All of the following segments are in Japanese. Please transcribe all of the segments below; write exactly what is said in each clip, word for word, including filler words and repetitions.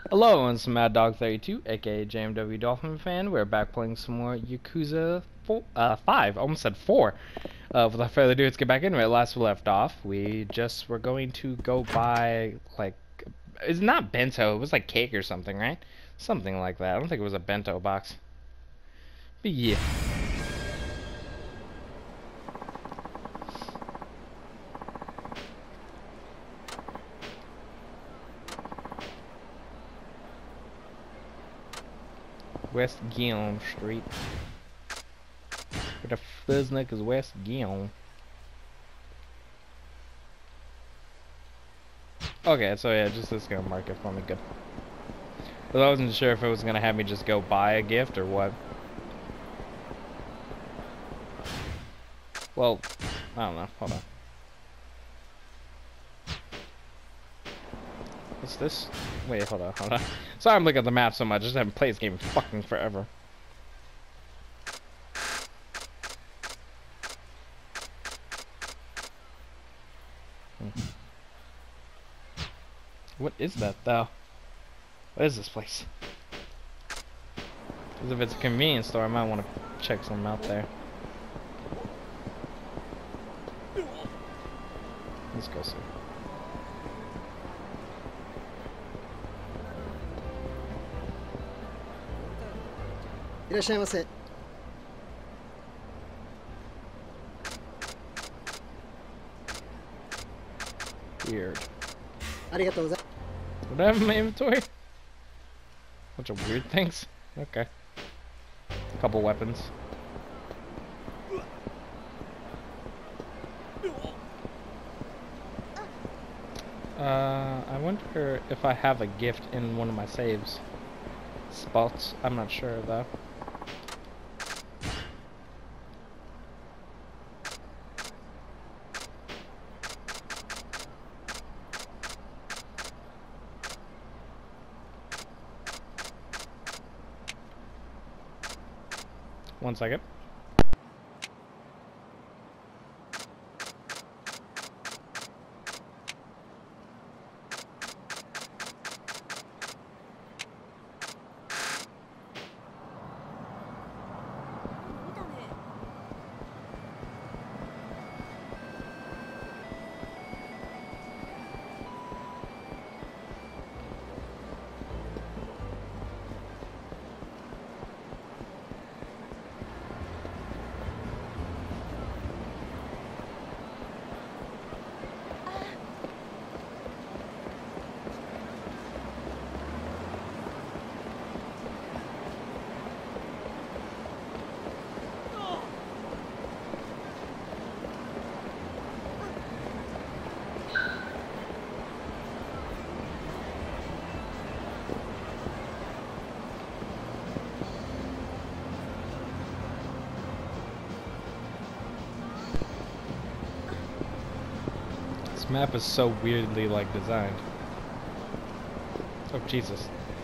Hello, it's Mad Dog thirty-two, aka J M W Dolphin Fan. We're back playing some more Yakuza four, uh, five. Almost said four. Uh, without further ado, let's get back into it. Last we left off, we just were going to go buy, like, it's not bento, it was like cake or something, right? Something like that. I don't think it was a bento box. But yeah. West Guillaume Street. Where the fuzzneck is West Guillaume? Okay, so yeah, just this gonna mark it for me, good. But I wasn't sure if it was gonna have me just go buy a gift or what. Well, I don't know. Hold on. What's this? Wait, hold on, hold on. Sorry I'm looking at the map so much. I just haven't played this game in fucking forever. Hmm. What is that, though? What is this place? Because if it's a convenience store, I might want to check something out there. Let's go see. Irashaimase. Weird. Arigatou gozaimasu. Would I have in my inventory? Bunch of weird things. Okay. A couple weapons. Uh, I wonder if I have a gift in one of my saves spots. I'm not sure though. One second. This map is so weirdly like designed. Oh Jesus.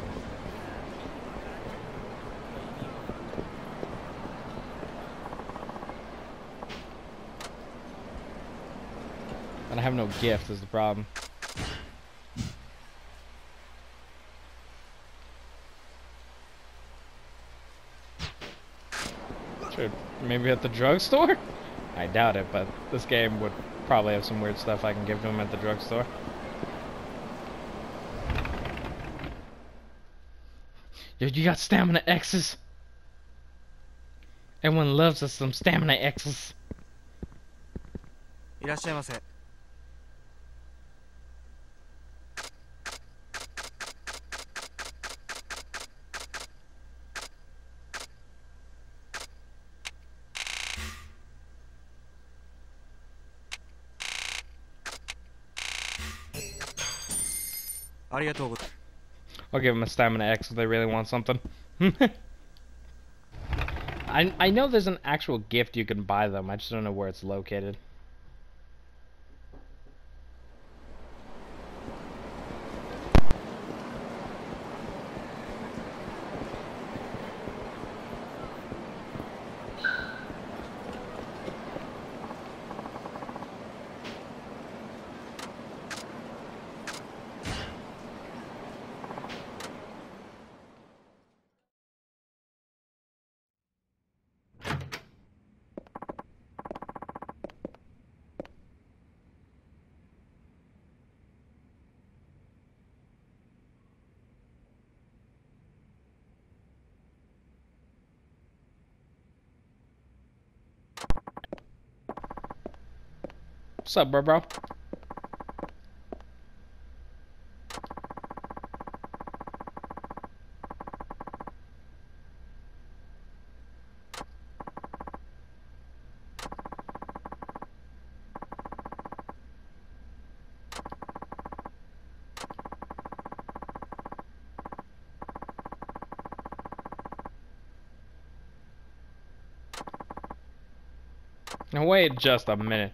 And I have no gift is the problem. Sure, maybe at the drugstore? I doubt it, but this game would probably have some weird stuff I can give to him at the drugstore. Yo, you got stamina X's? Everyone loves us some stamina X's. いらっしゃいませ。ありがとうございます。 I'll give them a stamina X if they really want something. I I know there's an actual gift you can buy them. I just don't know where it's located. What's up, bro, bro? Now wait just a minute.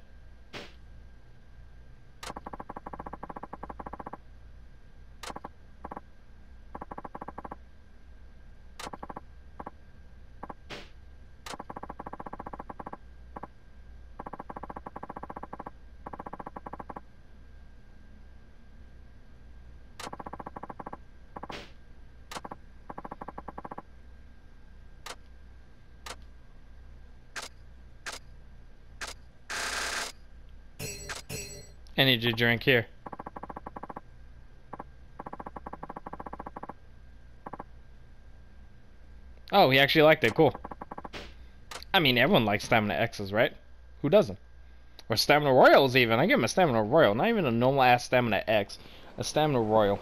I need your drink here. Oh, he actually liked it. Cool. I mean, everyone likes Stamina X's, right? Who doesn't? Or Stamina Royals, even. I give him a Stamina Royal. Not even a normal ass Stamina X. A Stamina Royal.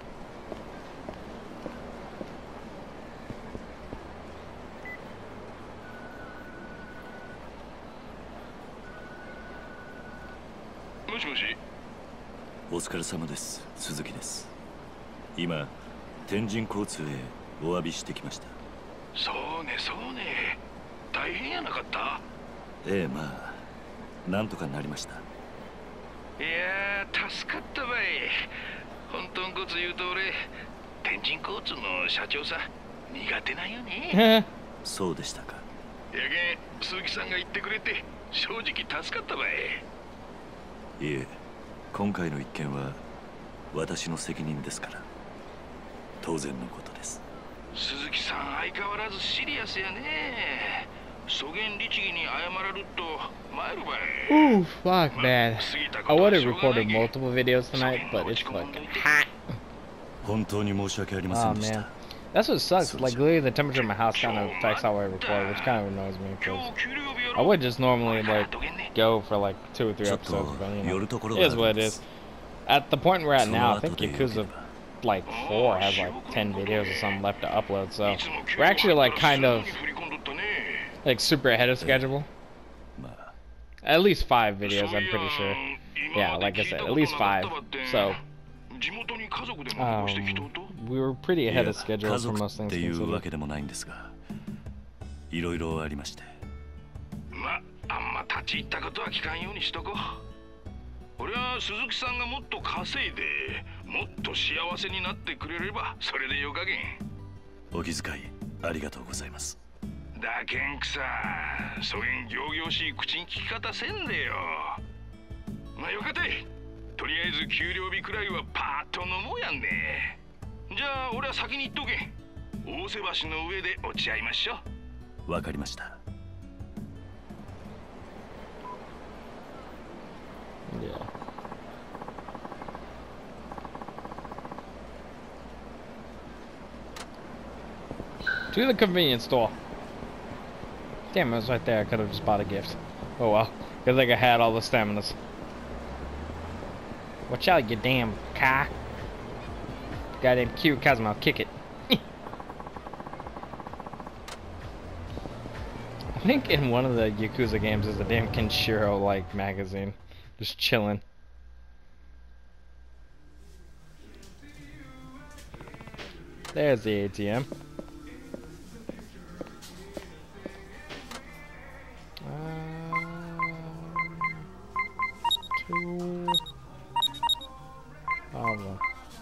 Moshi-moshi. お疲れ様です。鈴木です。今、天神交通へお詫びしてきました。そうね、そうね。大変やなかった。ええ、まあ、なんとかなりました。いやー、助かったばい。本当のこと言うと俺、天神交通の社長さ、苦手なんよね。そうでしたか。やけん、鈴木さんが言ってくれて、正直助かったばい。いえ、今回の一件は私の責任ですから、当然のことです。鈴木さん、相変わらずシリアスやね。そげん律儀に謝られると参るばい。 Ooh, fuck, man. I would have recorded multiple videos tonight, but it's fucking hot. 本当に申し訳ありませんでした。 Oh, man. That's what sucks. Like, literally, the temperature in my house kind of affects how I record, which kind of annoys me. Cause I would just normally, like, go for, like, two or three episodes, but, you know, it is what it is. At the point we're at now, I think Yakuza, like, four has, like, ten videos or something left to upload, so we're actually, like, kind of, like, super ahead of schedule. At least five videos, I'm pretty sure. Yeah, like I said, at least five. So, um, we were pretty ahead of schedule for most things considered. いろいろありまして。ま、あんま立ち入ったことは聞かんようにしとこう。俺は鈴木さんがもっと稼いで、もっと幸せになってくれればそれでよかげん。お気遣いありがとうございます。だけんくさ、そげん仰々しい口に聞き方せんでよ。まあよかたい。とりあえず給料日くらいはパーッと飲もうやんね。じゃあ俺は先に行っとけ。大瀬橋の上で落ち合いましょう。わかりました。 Yeah. To the convenience store. Damn, it was right there. I could have just bought a gift. Oh well. Good thing I had all the staminas. Watch out, you damn car. Goddamn cute Kazuma, kick it. I think in one of the Yakuza games there's a damn Kenshiro like magazine. Just chilling. There's the A T M. Two. Oh, well.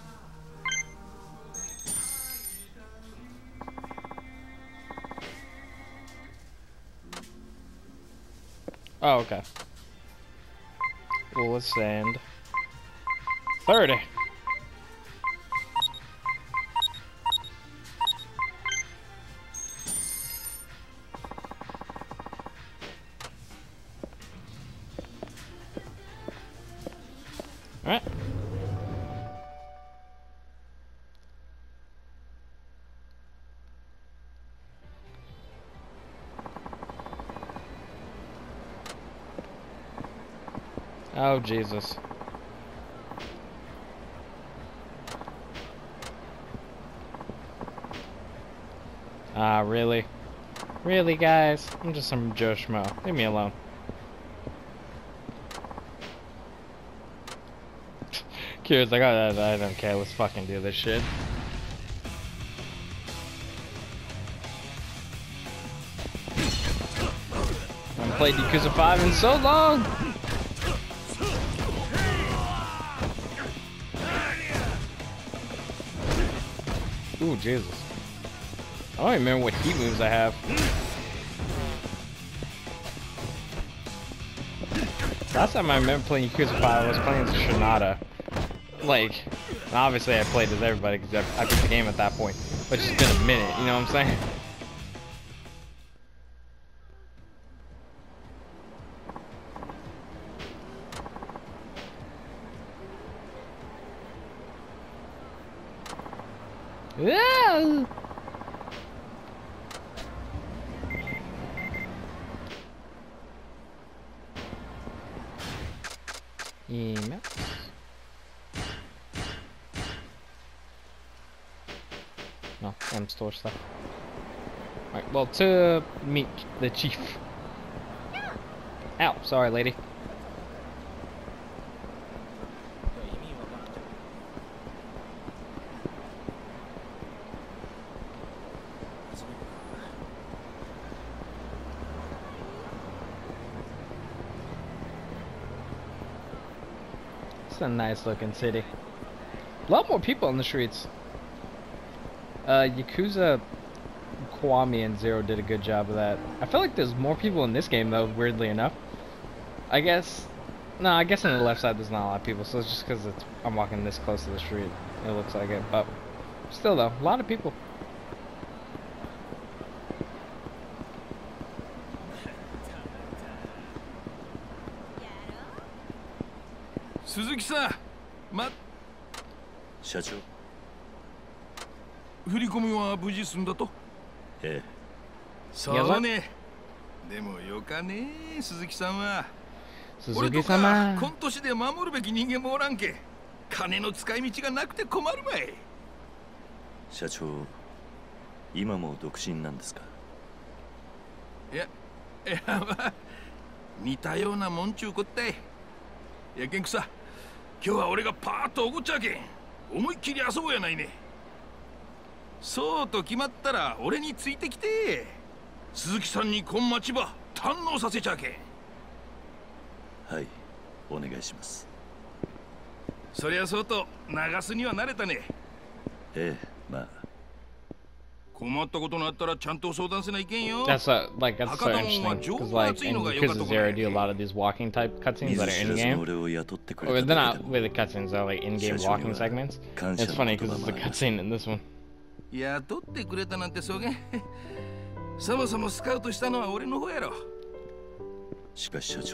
Oh, okay. Well, let's send thirty. All right. Oh, Jesus. Ah, really? Really, guys? I'm just some Joe Schmo. Leave me alone. Kira's like, oh, I, I don't care. Let's fucking do this shit. I haven't played Yakuza five in so long! Ooh, Jesus. I don't even remember what heat moves I have. Last time I remember playing Yakuza five, I was playing as Shinada. Like, obviously I played as everybody because I beat the game at that point. But it's just been a minute, you know what I'm saying? Yeah. Email. No, M store stuff. Alright, well, to meet the chief. Ow, sorry, lady. A nice looking city. A lot more people on the streets. Uh, Yakuza, Kiwami, and Zero did a good job of that. I feel like there's more people in this game though, weirdly enough. I guess, no, I guess on the left side there's not a lot of people, so it's just because it's I'm walking this close to the street. It looks like it, but still though, a lot of people. Suzuki-san, ま、 社長。 振り込みは無事済んだと？ ええ。 そうね。でもよかね、鈴木さんは。 鈴木様。 今年で守るべき人間もおらんけ。金の使い道がなくて困るばい。 社長、今も独身なんですか？ いや、いやまあ、似たようなもんちゅうこったい。やけんくさ。今日は俺がパーッと怒っちゃうけん思いっきり遊ぼうやないね。そうと決まったら俺についてきて鈴木さんにこん町場堪能させちゃうけん。 はい、お願いします。 そりゃそうと流すには慣れたね。 ええ、まあ困ったことがあったらちゃんと相談せないけんよ。 That's uh, like that's so interesting because like in Yakuza Zero do a lot of these walking type cutscenes that are in game. Or they're not really cutscenes, they're like in-game walking segments. And it's funny because it's a cutscene in this one. 雇ってくれたなんてそげん。そもそもスカウトしたのは俺の方やろ。 しかし社長、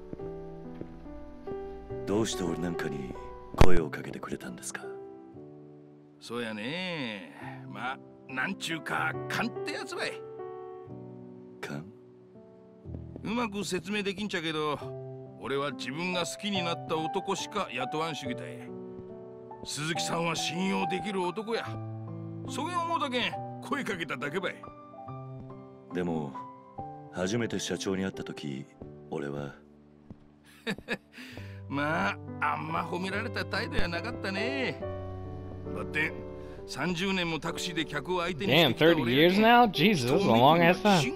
どうして俺なんかに声をかけてくれたんですか？ そうやね。まあなんちゅうか勘ってやつばい。 勘？ うまく説明できんちゃけど、俺は自分が好きになった男しか雇わん主義たい。鈴木さんは信用できる男や。そげん思うだけん声かけただけばい。 でも初めて社長に会った時、俺はまああんま褒められた態度やなかったね。だってさんじゅうねんもタクシーで客を相手にしてきた俺。 Damn, thirty years now? Jesus, that's a long ass time.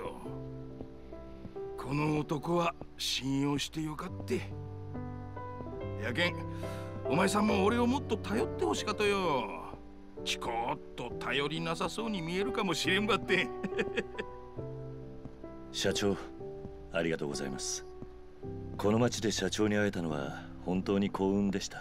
この男は信用してよかって。やけん、お前さんも俺をもっと頼ってほしかとよ。ちこっと頼りなさそうに見えるかもしれんばって。 社長、ありがとうございます。この町で社長に会えたのは本当に幸運でした。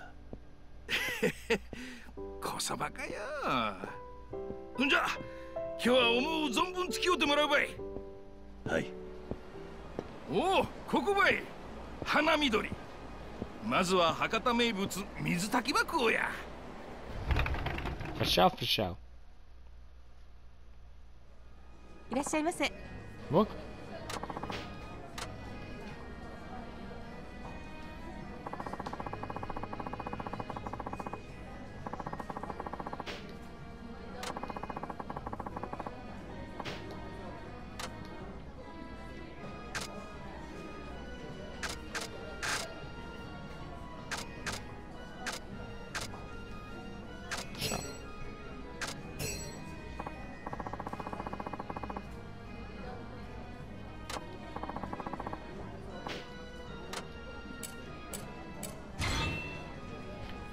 こそばかよ。んじゃ、今日は思う存分付き合ってもらうばい。 はい。 おお、ここばい。花緑。まずは博多名物水炊きば食おうや。 For sure, for sure. いらっしゃいませ。 Look.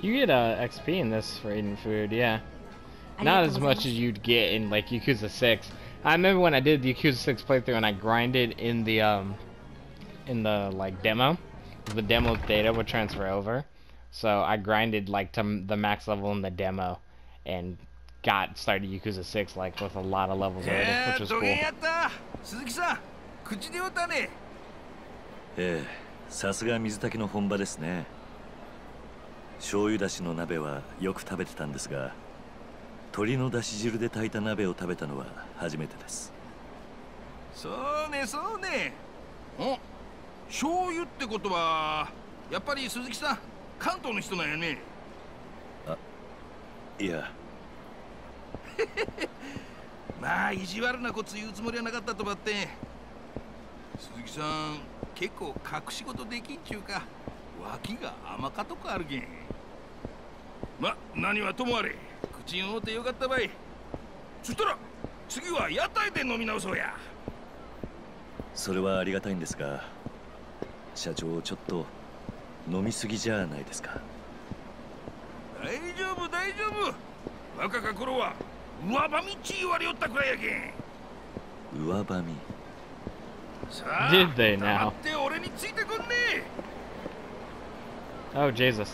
You get uh, X P in this for eating food, yeah. Not as much as you'd get in like Yakuza six. I remember when I did the Yakuza six playthrough and I grinded in the um in the like demo. The demo data would transfer over. So I grinded like to the max level in the demo and got started Yakuza six like with a lot of levels already, which was cool. 鈴木さん、口で言ったね。 ええ、さすが水炊きの本場ですね。醤油だしの鍋はよく食べてたんですが、鶏のだし汁で炊いた鍋を食べたのは初めてです。 そうね、そうね。お、醤油ってことはやっぱり鈴木さん、関東の人なんやね。 あ、いや。 まあ意地悪なこと言うつもりはなかったとばって。鈴木さん、結構隠し事できんちゅうか、脇が甘かとこあるけん。ま、何はともあれ、口に合うてよかったばい。そしたら次は屋台で飲み直そうや。 それはありがたいんですが、社長ちょっと飲みすぎじゃないですか。 大丈夫大丈夫。若か頃は上ばみっち言われよったくらいやけん。 上ばみ。 さあ、 Did they now? 黙って俺についてこんね。 Oh Jesus.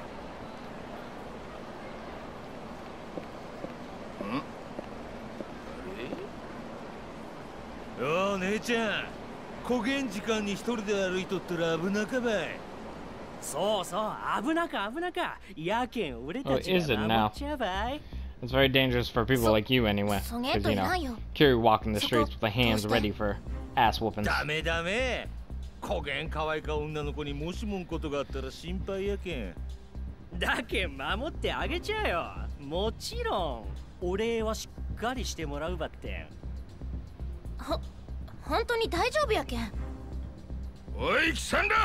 よう姉ちゃん、小源時間に一人で歩いとったら危なかばい。 そうそう、危なか危なか。やけん俺たち Oh, is it が now? 守っちゃばい。 It's very dangerous for people like you anyway. Because, you know, Kiryu walking the streets with the hands ready for ass whoopings. ダメダメ。小源可愛か女の子にもしもんことがあったら心配やけん。 だけん守ってあげちゃよ。もちろん。お礼はしっかりしてもらうばって。 ほ、本当に大丈夫やけん。 おい、キサンダー。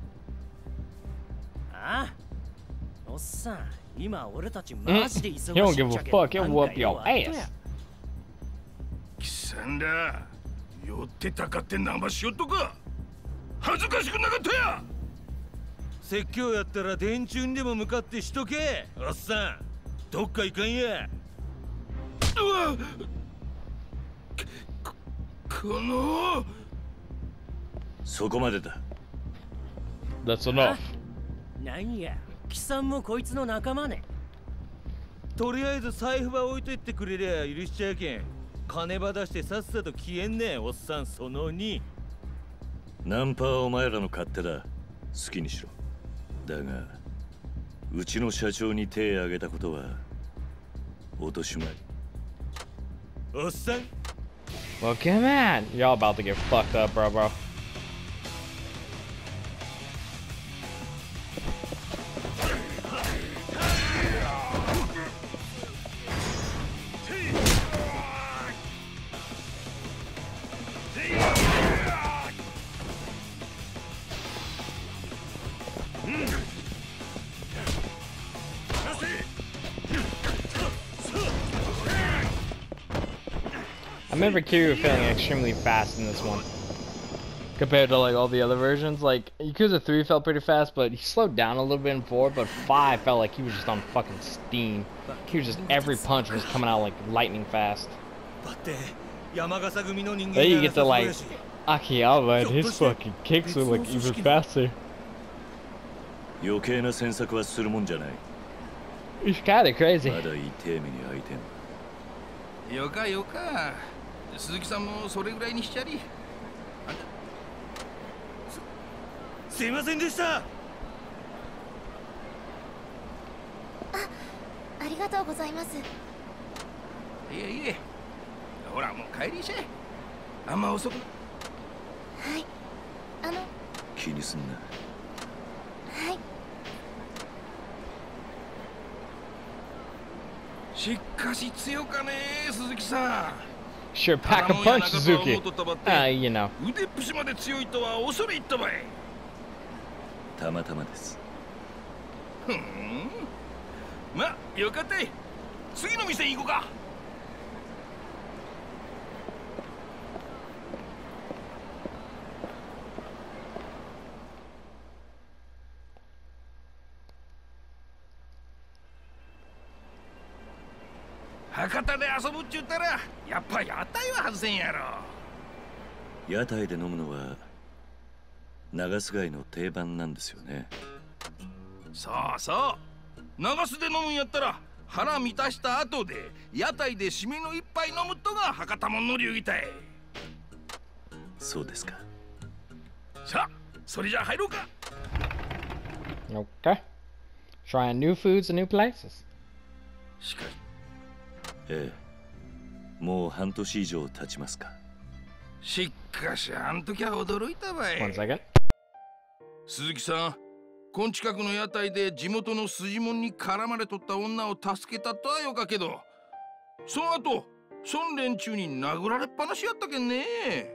ああ、おっさん、今俺たちマジで忙しいん He don't じ give ゃ a け fuck. ど He'll なん whoop かよ your ass. キサンダー、酔ってたかって生しよっとか。恥ずかしくなかったや。 説教やったら電柱にでも向かってしとけ。おっさん、どっか行かんや。 うわ、こ、このそこまでだ。 That's enough. なんや、貴さんもこいつの仲間ね。 とりあえず財布ば置いといてくれりゃ許しちゃうけん。金ば出してさっさと消えんね。おっさんそのに。 ナンパはお前らの勝手だ。好きにしろ。だが、うちの社長に手を挙げたことは落としまい。 おっさん。 Well, come on. Y'all about to get fucked up, bro, bro. I remember Kiryu feeling extremely fast in this one compared to like all the other versions. Like Yakuza three felt pretty fast, but he slowed down a little bit in four. But five felt like he was just on fucking steam. He was just every punch was coming out like lightning fast. Then you get to like Akiyama and his fucking kicks were like even faster. 余計な詮索はするもんじゃない。 It's kinda crazy. まだ痛い目に遭いてん。 よかよか。鈴木さんもそれぐらいにしちゃり。 す、すいませんでした。 あ、ありがとうございます。 いえいえ。ほらもう帰りしゃい。あんま遅く。 はい。あの、 気にすんな。 はい。 しかし強かねえ、鈴木さん。 Sure, pack a punch, Suzuki. Ah, you know. 腕っぷしまで強いとは恐れ入ったばい。 たまたまです。 ふん。ま、よかったい。次の店行こうか。 博多で遊ぶっちゅったらやっぱ屋台は外せんやろ。 屋台で飲むのは長洲街の定番なんですよね。 そうそう、長洲で飲むんやったら腹満たした後で屋台で締めの一杯飲むとが博多もんの流儀たい。 そうですか。 さあ、それじゃあ入ろうか。 Okay. Trying new foods and new places. しかし、 ええ、もう半年以上経ちますか。 しかしあん時は驚いたばい。 One second. 鈴木さん、こん近くの屋台で地元の筋もんに絡まれとった女を助けたとはよかけど、その後そん連中に殴られっぱなしやったけんね。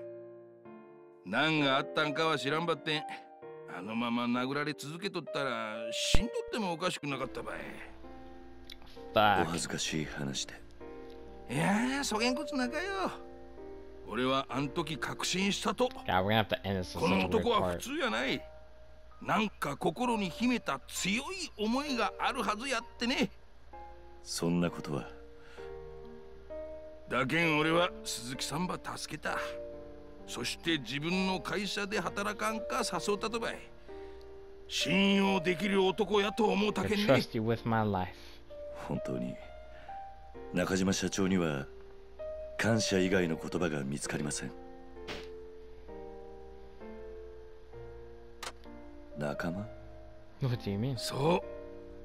何があったんかは知らんばってん、あのまま殴られ続けとったら死んどってもおかしくなかったばい。 お恥ずかしい話で。 いやー、そげんこつなかよ。俺はあん時確信したと。 God, we're gonna have to end this. この男は普通やない。なんか心に秘めた強い思いがあるはずやってね。 そんなことは。 だけん俺は鈴木さんば助けた。そして自分の会社で働かんか誘ったとばい。信用できる男やと思うたけんね。 trust you with my life. 本当に中島社長には感謝以外の言葉が見つかりません。仲間？ What do you mean? そう、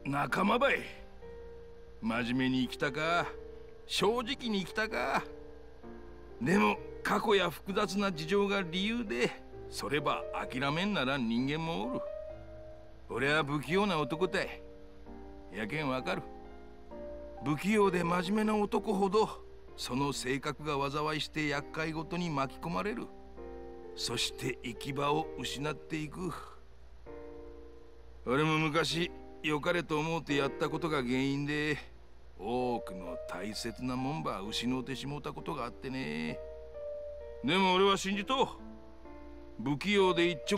仲間ばい。真面目に生きたか、正直に生きたか。でも過去や複雑な事情が理由でそれば諦めんなら人間もおる。俺は不器用な男たい。やけんわかる。不器用で真面目な男ほどその性格が災いして厄介ごとに巻き込まれる。そして行き場を失っていく。俺も昔良かれと思うてやったことが原因で多くの大切なもんば失うてしもうたことがあってね。でも俺は信じとう。不器用で一直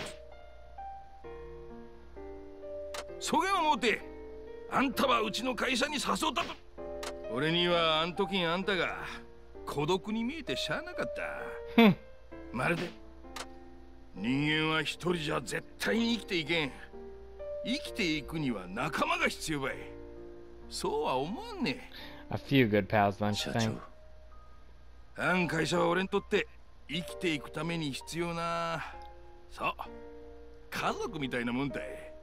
そげん思うてあんたはうちの会社に誘ったと。俺にはあん時あんたが孤独に見えてしゃあなかった。まるで人間は一人じゃ絶対に生きていけん。生きていくには仲間が必要ばい。そうは思わんね。 A few good pals, don't you 社 think? 長。 あん会社は俺にとって生きていくために必要な、そう家族みたいなもんだい。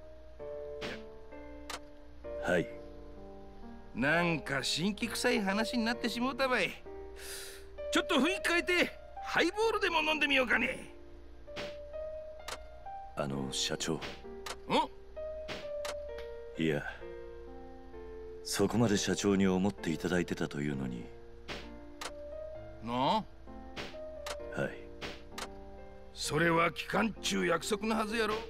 はい。 なんか新規臭い話になってしもうたばい。ちょっと雰囲気変えてハイボールでも飲んでみようかね。 あの社長。 ん？ いや、そこまで社長に思っていただいてたというのに。 なあ？ はい。 それは期間中約束のはずやろ。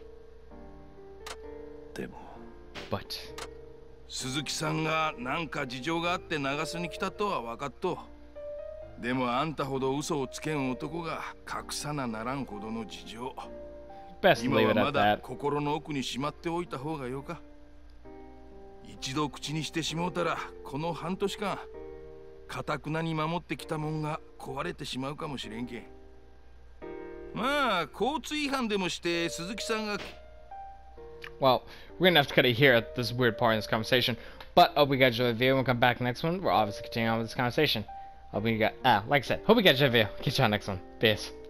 でも But 鈴木さんがなんか事情があって長洲に来たとは分かっと。でもあんたほど嘘をつけん男が隠さなならんほどの事情、 best 今 leave は it ま at だ that. 心の奥にしまっておいた方がよか。一度口にしてしもうたらこの半年間かたくなに守ってきたもんが壊れてしまうかもしれんけん。まあ交通違反でもして鈴木さんが Well, we're gonna have to cut it here at this weird part in this conversation. But hope we got you the video. We'll come back next one. We're obviously continuing on with this conversation. Hope we got ah, like I said, hope we got you the video. Catch you on next one. Peace.